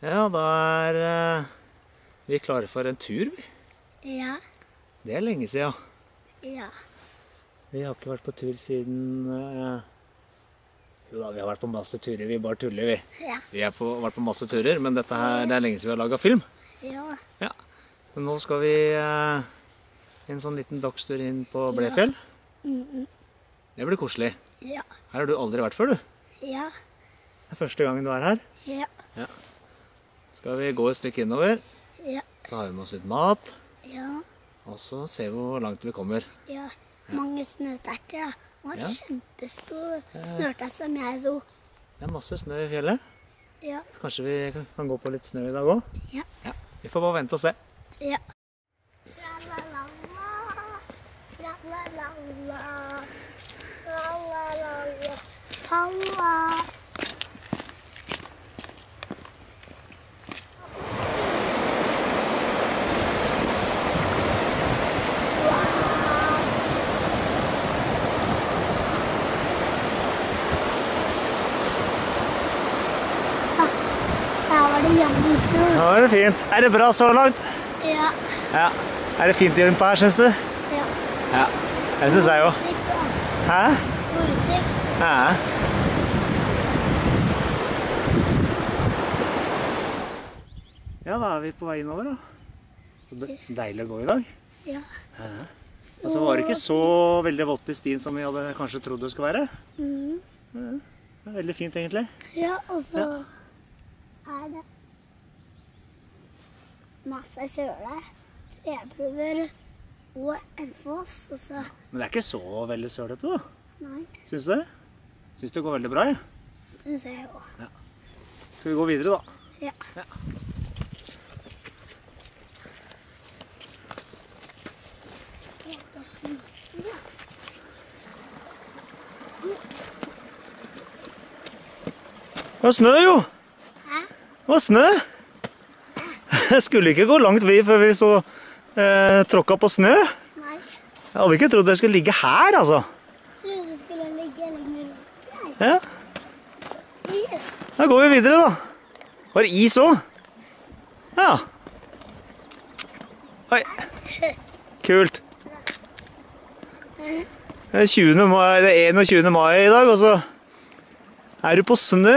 Ja, da er vi klare for en tur, vi. Ja. Det er lenge siden. Ja. Vi har ikke vært på tur siden... Jo da, vi har vært på masse turer, vi bare tuller, vi. Ja. Vi har vært på masse turer, men dette her, det er lenge siden vi har laget film. Ja. Ja. Men nå skal vi en sånn liten dagstur inn på Blefjell. Det blir koselig. Ja. Her har du aldri vært før, du. Ja. Det er første gangen du er her. Ja. Ja. Skal vi gå et stykke innover, Ja. så har vi med oss litt mat, Ja. og så ser vi hvor langt vi kommer. Ja. Mange snøsterter, da. Den var Ja. kjempestor snørtert som jeg så. Det er masse snø i fjellet. Ja. Kanskje vi kan gå på litt snø i dag også? Ja. Ja. Vi får bare vente og se. Ja. Tralalala, tralalala, tralalala, palla. Her var det jevnt. Nå er det fint. Er det bra så langt? Ja. Ja. Er det fint innpå her, synes du? Ja. Ja. Det synes jeg jo. Hæ? God utsikt. Ja. Ja, da er vi på vei innover da. Deilig å gå i dag. Ja. Og så var det ikke så veldig vått i stien som vi hadde kanskje trodd det skulle være. Det er veldig fint egentlig. Ja, og så er det masse søle, trebruver og en foss, og så... Men det er ikke så veldig sølete da. Nei, Synes du det? Synes det går veldig bra, ja? synes jeg jo. Skal vi gå videre da? Ja. Ja. Det var snø jo! Hæ? Det var snø! Jeg skulle ikke gå langt vi før vi så tråkka på snø. Nei, Jeg hadde ikke trodd det skulle ligge her, altså. jeg trodde det skulle ligge lenger opp. Ja, Yes. da går vi videre da. Var det is også? Ja. Oi. Kult. Det er 20. mai, det er 21. mai i dag, og så er du på snø.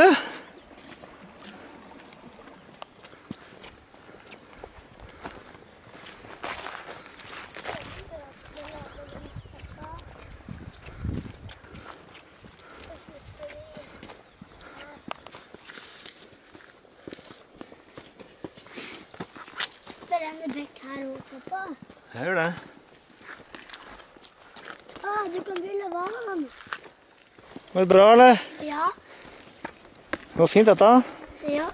Det renner bekk her oppe på. Jeg gjør det. Du kan fylle vann. Var det bra, eller? Ja. Det var fint dette. Ja.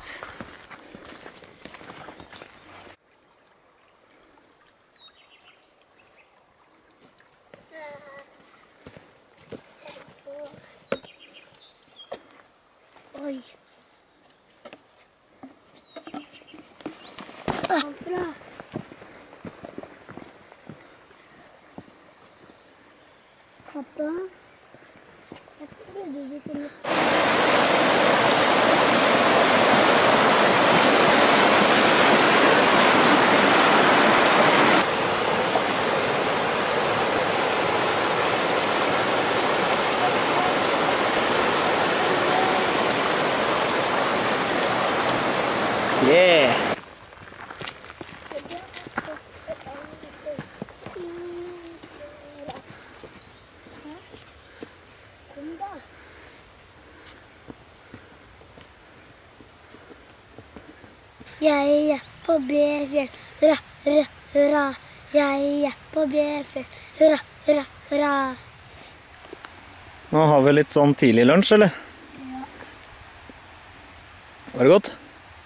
Oi. Bra. Pappa, jeg trodde du kunne... Yeah! Kom da. Jeg er på Blefjell, hurra, hurra, hurra. Jeg er på Blefjell, hurra, hurra, hurra. Nå har vi litt sånn tidlig lunsj, eller? Ja. Var det godt?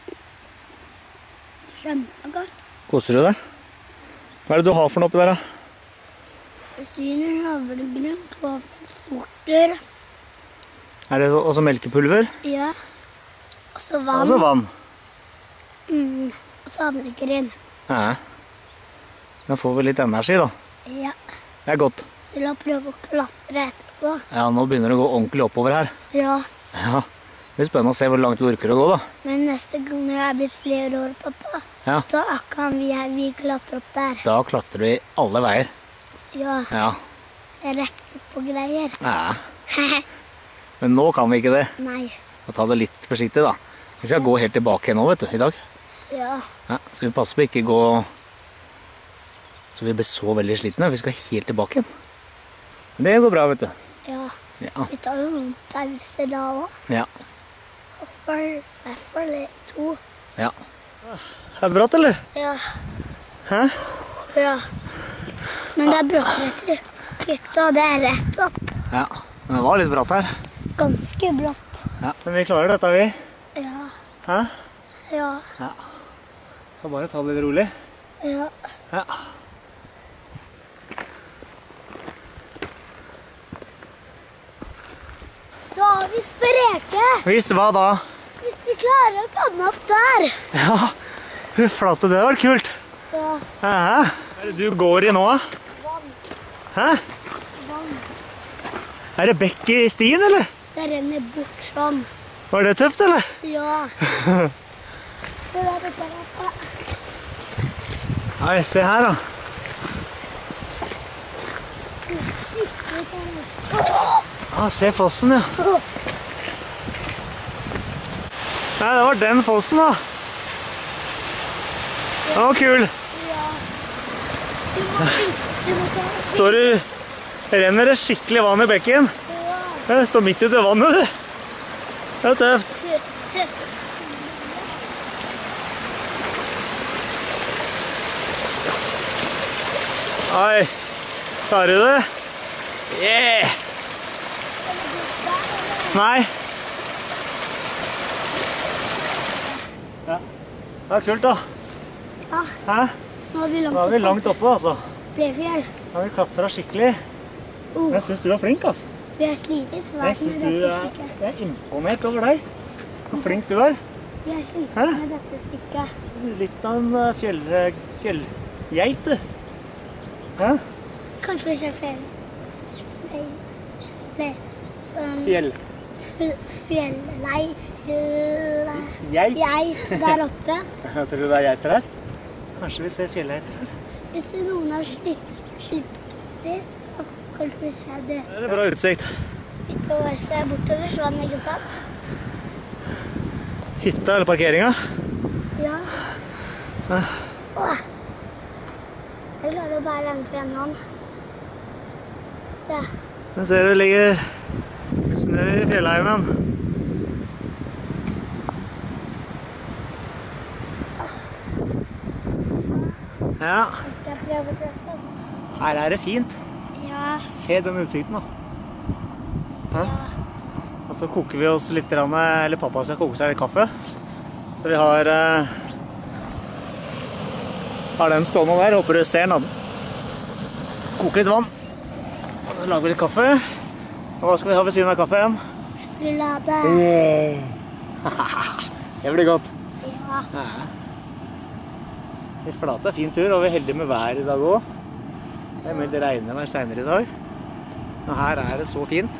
Kjempegodt. Koser du deg? Hva er det du har for noe oppi der, da? Syner, havregryn, sukker. Er det også melkepulver? Ja. Og så vann. Altså vann. Og så havregryn. Ja. Da får vi litt energi, da. Ja. Det er godt. Så vil jeg prøve å klatre etterpå. Ja, nå begynner det å gå ordentlig oppover her. Ja. Ja. Det blir spennende å se hvor langt du orker å gå, da. Men neste gang når jeg er blitt flere år, pappa, Ja. da kan vi klatre opp der. Da klatrer vi alle veier. Ja, Ja. rett på greier. Ja. Men nå kan vi ikke det. Nei. Og ta det litt forsiktig, da. Vi skal gå helt tilbake nå, vet du, i dag. Ja. Ja, skal vi passe på ikke gå så vi blir så veldig slitne. Vi skal helt tilbake igjen. Men det går bra, vet du. Ja. Ja. Vi tar jo noen pauser da også. Ja. I hvert fall 2. Ja. Er det bratt, eller? Ja. Hæ? Ja. Men det er bratt etter hytta, det er rett opp. Ja. Men det var litt bratt her. Ganske bratt. Ja. Men vi klarer dette, vi. Ja. Hæ? Ja. Ja. Skal bare ta det litt rolig. Ja. Ja. Da har vi spreke. Hvis hva da? Hvis vi klarer å komme opp der. Ja. Flate, det har vært kult. Ja. Hæ? Hva er det du går i nå, da? Vann. Hæ? Vann. Er det bekk i stien, eller? Det renner bort sånn. Var det tøft, eller? Ja. Det der oppe, pappa. Nei, se her, da. Skikkelig der. Ah, se fossen, ja. Nei, det var den fossen, da. Den var kul. Ja. Du må ta. Står du... Renner det skikkelig vann i bekken? Ja. Jeg står midt ute i vannet, du. Det er tøft. Oi, klarer du det? Yeah! Nei. Ja, det er kult da. Ja, Hæ? nå er vi Da langt er vi oppe. langt oppe, altså. Blefjell. Da har vi klatret skikkelig. Jeg synes du er flink, altså. Vi har slitet hver Jeg synes med du dette er, stykket. jeg er imponert over deg. Hvor flink du er. Vi har slitet Hæ? med dette stykket. Litt av en fjellgeit, du. Hæ? Kanskje vi ser flere sånn Fjell. fjellei Geit. geit der oppe. Jeg tror det er geiter her. Kanskje vi ser fjellgeiter her. Hvis noen har slitt det, så kanskje vi ser det. Det er bra utsikt. Utover seg bortover sånn, ikke sant? Hytta eller parkeringa. Ja. Åh. Jeg klarer å bære den på en hånd. Se. Jeg ser det ligger snø i fjellheimen. Ja, Jeg skal prøve å treffe den. her er det fint. Ja. Se den utsikten da. Hæ? Ja. Og så koker vi oss litt, eller pappa skal koke seg litt kaffe. Så vi har den stående der, håper du ser den. Koker litt vann. Og så lager vi litt kaffe. Og hva skal vi ha ved siden av kaffen? Sjokolade. Det blir godt. Ja. Vi flate fin tur, og vi er heldige med vær i dag også. Det er meldt regnevær senere i dag. Og her er det så fint.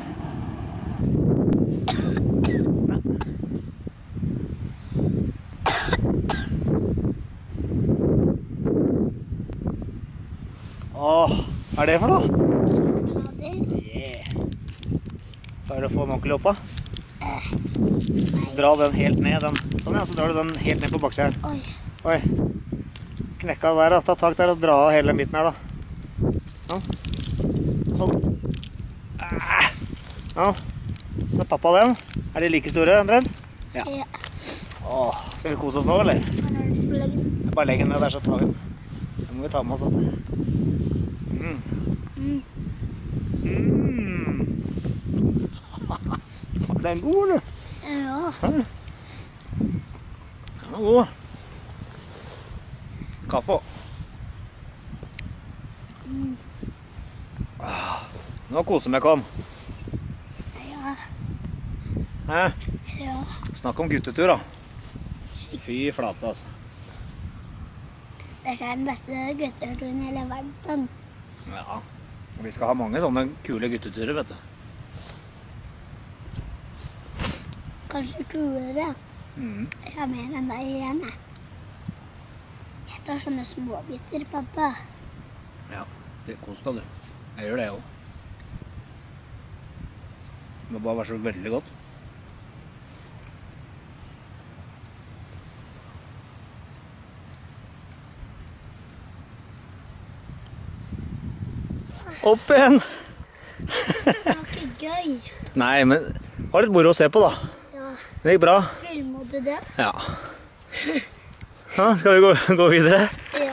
Åh, hva er det for noe? Sjokolader. Yeah. Klarer du å få den ordentlig opp da? Dra den helt ned, den. Sånn ja, så drar du den helt ned på baksiden. Oi. Oi. Knekka der da, ta tak der og dra av hele den biten her da. Ja. Hold. Ja. Nå er pappa den. Er de like store, Andren? Ja. Ja. Åh, skal vi kose oss nå, eller? Hva er det som legger den? Bare legg den ned der, så tar vi den. Det må vi ta med oss alt. Den er god, du. Ja. Den er god. Kaffe. Nå koser meg kom. Ja. Hæ? Ja. Snakk om guttetur da. Fy flate, altså. Dette er den beste gutteturen i hele verden. Ja. Vi skal ha mange sånne kule gutteturer, vet du. kanskje kulere. Mm. Jeg har mer enn deg igjen, jeg. Jeg tar sånne småbiter, pappa. Ja, det koster du. Jeg gjør det også. Det må bare være så veldig godt. Opp igjen! Det var ikke gøy. Nei, men det var litt moro å se på da. Ja, Det gikk bra. filmer du det? Ja. Ja, skal vi gå videre? Ja.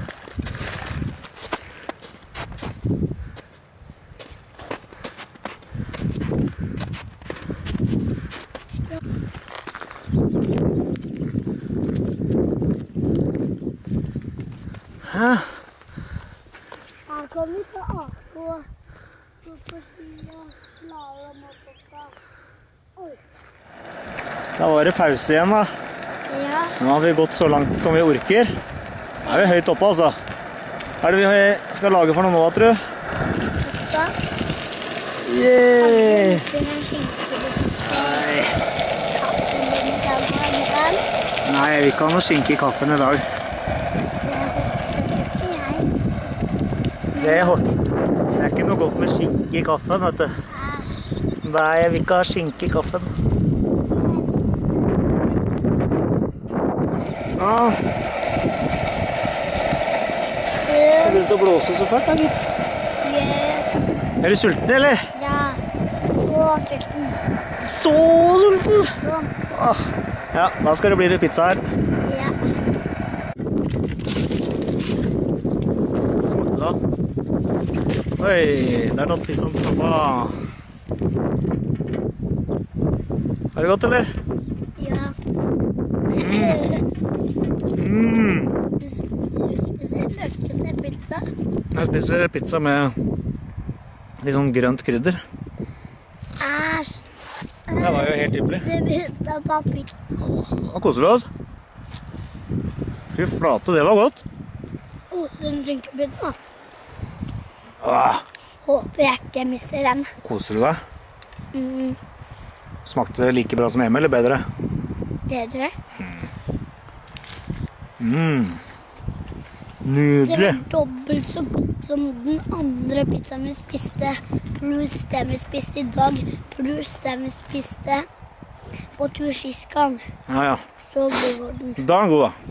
Hæ? Her kan vi ta AK. Så på siden, slalom og pappa. Oi. Da var det pause igjen da. Ja. Nå har vi gått så langt som vi orker. Da er vi høyt oppe altså. Hva er det vi skal lage for noe nå, tror du? Så. Yeah! Nei, jeg vil ikke ha noe skinke i kaffen i dag. Det er ikke noe godt med skinke i kaffen, vet du. Nei, jeg vil ikke ha skinke i kaffen. Ja. Det begynte å blåse så fælt da, gitt. Er du sulten, eller? Ja, så sulten. Så sulten! Sånn. Åh. Ja, da skal det bli litt pizza her. Ja. Så smakte det da. Oi, der tatt pizzaen på pappa. Er det godt, eller? Ja. Du spiser mørkete pizza. Jeg spiser pizza med litt sånn grønt krydder. Æsj. Det var jo helt ypperlig. Det begynte av papir. Nå koser vi oss. Fy flate, det var godt. Den rynkebryten. Åh, Håper jeg ikke misser den. koser du deg? Mm, Smakte det like bra som hjemme, eller bedre? bedre. Det Nydelig. var dobbelt så godt som den andre pizzaen vi spiste. Pluss den vi spiste i dag. Pluss den vi spiste på tur sist gang. Ja, ja. Så god var den. Da er den god, da.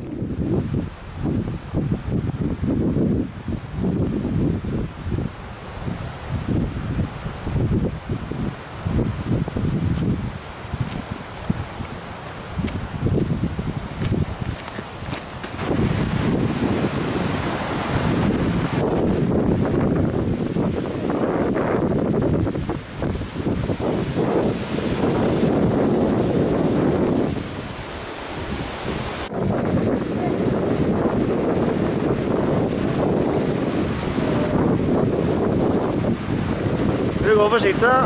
Du går forsiktig da.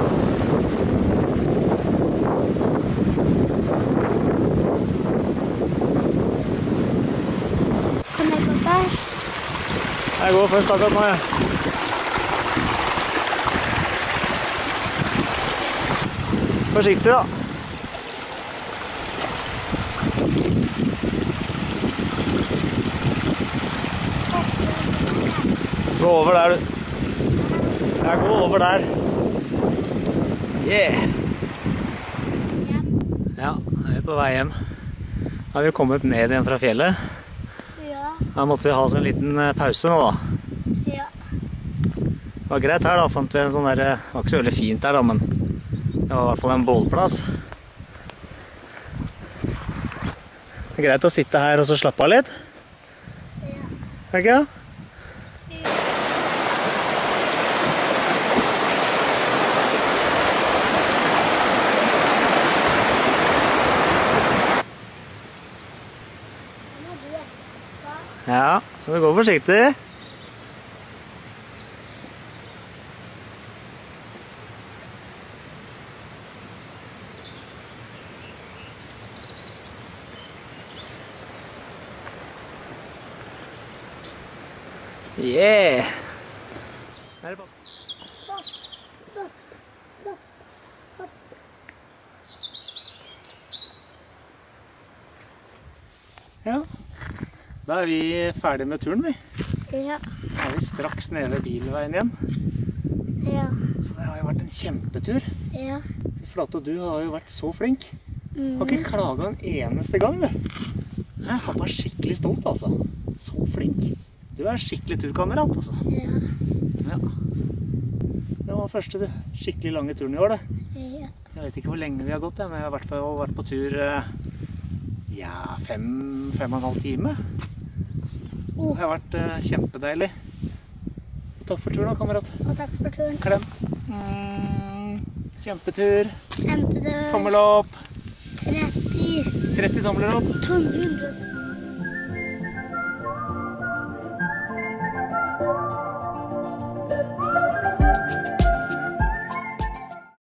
Kan jeg gå først? Jeg går først akkurat nå, jeg. Forsiktig da. Gå over der, du. Jeg går over der. Yeah! Ja, da er vi på vei hjem. Da har vi kommet ned igjen fra fjellet. Ja. Da måtte vi ha oss en liten pause nå da. Ja. Det var greit her da, fant vi en sånn der, det var ikke så veldig fint her da, men det var i hvert fall en bålplass. Det er greit å sitte her og så slappe av litt. Ja. Er det ikke det? Ja, det går forsiktig. Yeah! Her er pappa. Ja. Da er vi ferdig med turen, vi. Ja. Da er vi straks nede ved bilveien igjen. Ja. Så det har jo vært en kjempetur. Ja. Flate, og du har jo vært så flink. Har ikke klaget en eneste gang, du. Jeg har bare skikkelig stolt, altså. Så flink. Du er skikkelig turkamerat, altså. Ja. Ja. Det var første skikkelig lange turen i år, det. Ja. Jeg vet ikke hvor lenge vi har gått, men jeg har i hvert fall vært på tur, ja, 5,5 timer. Så det har vært kjempedeilig. Takk for turen da, kamerat. Og takk for turen. Klem. Kjempetur. Kjempetur. Tommel opp. 30 tomler opp. 200.